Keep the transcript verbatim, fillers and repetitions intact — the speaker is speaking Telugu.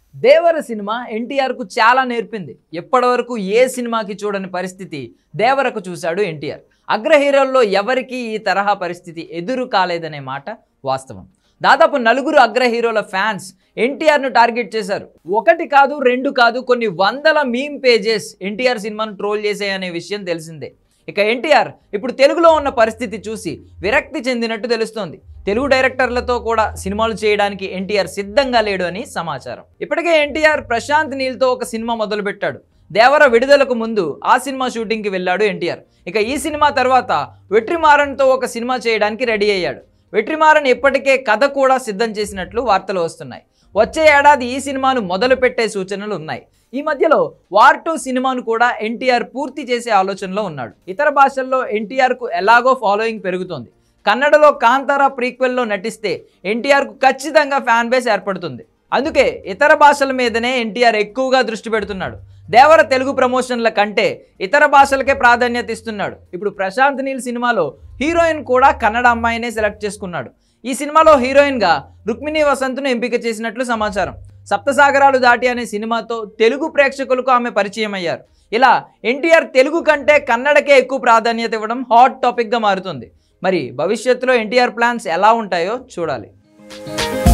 దేవర సినిమా ఎన్టీఆర్కు చాలా నేర్పింది. ఎప్పటివరకు ఏ సినిమాకి చూడని పరిస్థితి దేవరకు చూశాడు ఎన్టీఆర్. అగ్ర హీరోల్లో ఎవరికీ ఈ తరహా పరిస్థితి ఎదురు కాలేదనే మాట వాస్తవం. దాదాపు నలుగురు అగ్ర హీరోల ఫ్యాన్స్ ఎన్టీఆర్ను టార్గెట్ చేశారు. ఒకటి కాదు, రెండు కాదు, కొన్ని వందల మీమ్ పేజెస్ ఎన్టీఆర్ సినిమాను ట్రోల్ చేసాయనే విషయం తెలిసిందే. ఇక ఎన్టీఆర్ ఇప్పుడు తెలుగులో ఉన్న పరిస్థితి చూసి విరక్తి చెందినట్టు తెలుస్తోంది. తెలుగు డైరెక్టర్లతో కూడా సినిమాలు చేయడానికి ఎన్టీఆర్ సిద్ధంగా లేడు అని సమాచారం. ఇప్పటికే ఎన్టీఆర్ ప్రశాంత్ నీల్తో ఒక సినిమా మొదలుపెట్టాడు. దేవర విడుదలకు ముందు ఆ సినిమా షూటింగ్కి వెళ్ళాడు ఎన్టీఆర్. ఇక ఈ సినిమా తర్వాత వెట్రిమారన్తో ఒక సినిమా చేయడానికి రెడీ అయ్యాడు. వెట్రిమారన్ ఇప్పటికే కథ కూడా సిద్ధం చేసినట్లు వార్తలు వస్తున్నాయి. వచ్చే ఏడాది ఈ సినిమాను మొదలు పెట్టే సూచనలు ఉన్నాయి. ఈ మధ్యలో వార్ టూ సినిమాను కూడా ఎన్టీఆర్ పూర్తి చేసే ఆలోచనలో ఉన్నాడు. ఇతర భాషల్లో ఎన్టీఆర్కు ఎలాగో ఫాలోయింగ్ పెరుగుతోంది. కన్నడలో కాంతారా ప్రీక్వెల్లో నటిస్తే ఎన్టీఆర్కు ఖచ్చితంగా ఫ్యాన్ బేస్ ఏర్పడుతుంది. అందుకే ఇతర భాషల మీదనే ఎన్టీఆర్ ఎక్కువగా దృష్టి పెడుతున్నాడు. దేవర తెలుగు ప్రమోషన్ల కంటే ఇతర భాషలకే ప్రాధాన్యత ఇస్తున్నాడు. ఇప్పుడు ప్రశాంత్ నీల్ సినిమాలో హీరోయిన్ కూడా కన్నడ అమ్మాయినే సెలెక్ట్ చేసుకున్నాడు. ఈ సినిమాలో హీరోయిన్గా రుక్మిణి వసంత్ను ఎంపిక చేసినట్లు సమాచారం. సప్తసాగరాలు దాటి అనే సినిమాతో తెలుగు ప్రేక్షకులకు ఆమె పరిచయం అయ్యారు. ఇలా ఎన్టీఆర్ తెలుగు కంటే కన్నడకే ఎక్కువ ప్రాధాన్యత ఇవ్వడం హాట్ టాపిక్గా మారుతుంది. మరి భవిష్యత్తులో ఎన్టీఆర్ ప్లాన్స్ ఎలా ఉంటాయో చూడాలి.